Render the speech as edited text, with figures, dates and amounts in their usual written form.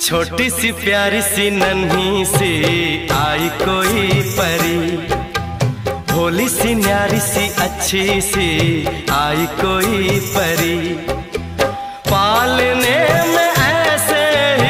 छोटी सी प्यारी सी नन्ही सी आई कोई परी, भोली सी न्यारी सी अच्छी सी आई कोई परी, पालने